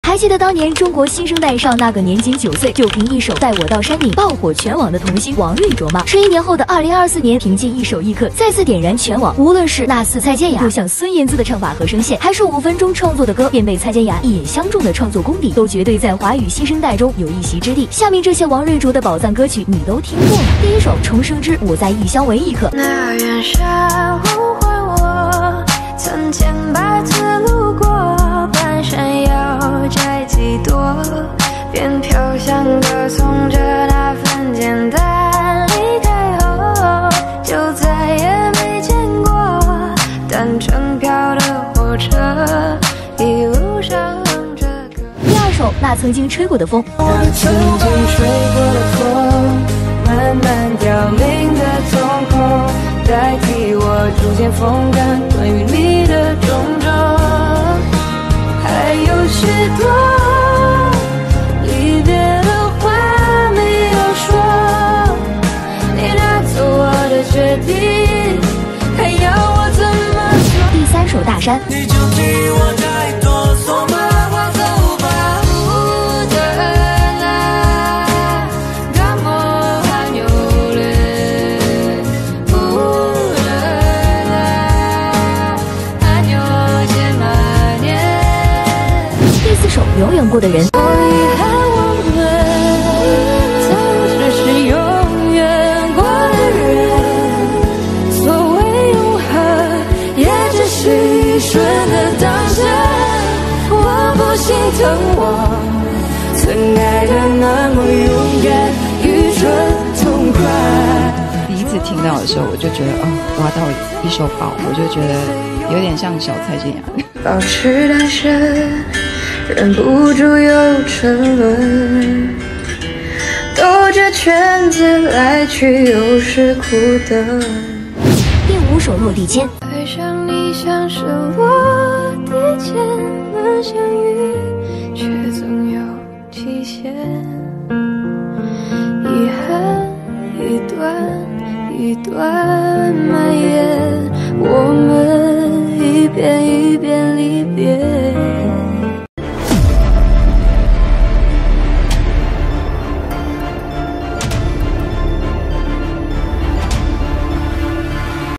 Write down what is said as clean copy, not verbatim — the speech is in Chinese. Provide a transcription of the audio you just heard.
还记得当年中国新生代上那个年仅9岁就凭一首《带我到山顶》爆火全网的童星王瑞卓吗？11年后的2024年，凭借一首《一刻》再次点燃全网。无论是那似蔡健雅，又像孙燕姿的唱法和声线，还是5分钟创作的歌，便被蔡健雅一眼相中的创作功底，都绝对在华语新生代中有一席之地。下面这些王瑞卓的宝藏歌曲，你都听过吗？第一首《重生之我在异乡为异客》。 那远山呼唤我，曾千百次路过，半山腰摘几朵，便飘香歌颂着那份简单。离开后就再也没见过单程票的火车，一路上这个。 第二首《那曾经吹过的风》。 那曾经吹过的风，慢慢凋零的瞳孔，代替我逐渐风干关于你的种种，还有许多离别的话没有说，你拿走我的决定，还要我怎么说？ 第三首《大山》。 你就替我再哆嗦吧，我走吧。 永远过的人。 我遗憾我们曾只是永远过的人，所谓永恒也只是一瞬的当下。我不心疼我曾爱的那么勇敢，愚蠢痛快。 第一次听到的时候，我就觉得挖到一手宝，我就觉得有点像小蔡健雅。 保持单身，忍不住又沉沦，兜着圈子来去又是苦等。 第五首《落地签》。 爱上你像是落地签，能相遇却总有期限。